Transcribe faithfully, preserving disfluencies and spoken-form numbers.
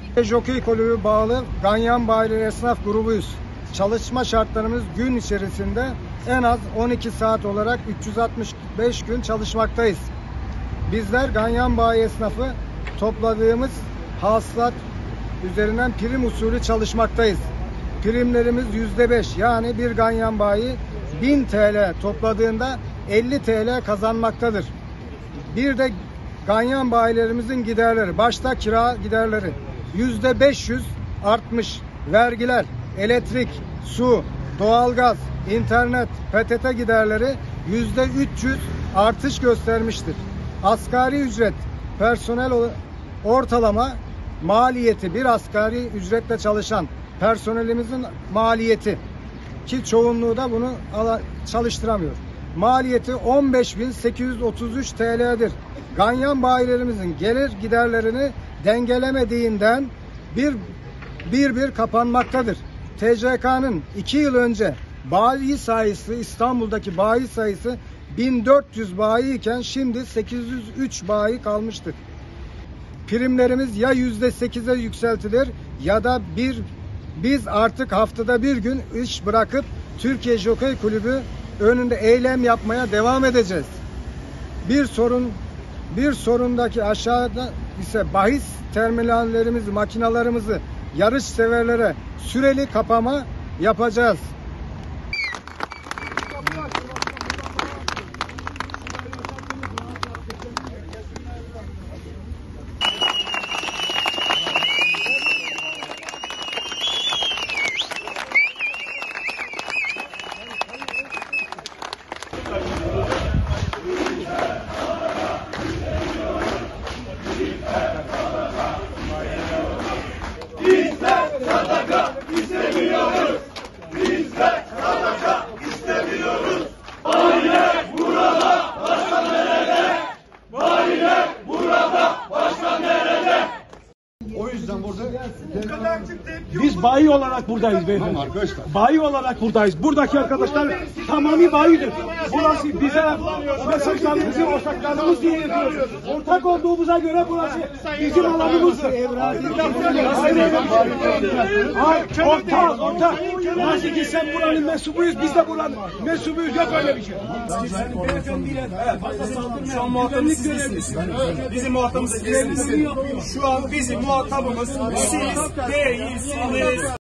Jockey Kulübü bağlı Ganyan Bayileri Esnaf Grubuyuz. Çalışma şartlarımız gün içerisinde en az on iki saat olarak üç yüz altmış beş gün çalışmaktayız. Bizler Ganyan Bayi esnafı topladığımız hasılat üzerinden prim usulü çalışmaktayız. Primlerimiz yüzde beş, yani bir Ganyan Bayi bin T L topladığında elli T L kazanmaktadır. Bir de Ganyan bayilerimizin giderleri, başta kira giderleri yüzde beş yüz artmış. Vergiler, elektrik, su, doğalgaz, internet, P T T giderleri yüzde üç yüz artış göstermiştir. Asgari ücret, personel ortalama maliyeti, bir asgari ücretle çalışan personelimizin maliyeti, ki çoğunluğu da bunu çalıştıramıyor, maliyeti on beş bin sekiz yüz otuz üç T L'dir. Ganyan bayilerimizin gelir giderlerini dengelemediğinden bir bir bir kapanmaktadır. T C K'nın iki yıl önce bayi sayısı, İstanbul'daki bayi sayısı bin dört yüz bayi iken şimdi sekiz yüz üç bayi kalmıştır. Primlerimiz ya yüzde sekize yükseltilir ya da bir biz artık haftada bir gün iş bırakıp Türkiye Jockey Kulübü önünde eylem yapmaya devam edeceğiz. Bir sorun bir sorundaki aşağıda ise bahis terminallerimizi, makinalarımızı yarış severlere süreli kapama yapacağız. Bizler sadaka istemiyoruz. Bizler sadaka istemiyoruz. Bayiler burada, başka nerede? Bayiler burada, başka nerede? O yüzden burada biz bayi olarak buradayız beyefendi. Bayi olarak buradayız. Buradaki arkadaşlar tamamı bayidir. Burası bize mesajlarımızı, ortaklarımız diye yapıyoruz. Ortak olduğumuza göre burası bizim alanımızdır. Ortak, ortak. Nasıl ki sen buranın mensubuyuz, biz de buranın mensubuyuz. Yok öyle bir şey. Şu an muhatabımız sizsiniz. Bizim muhatabımız sizsiniz. Şu an bizim muhatabımız siz değilsiniz.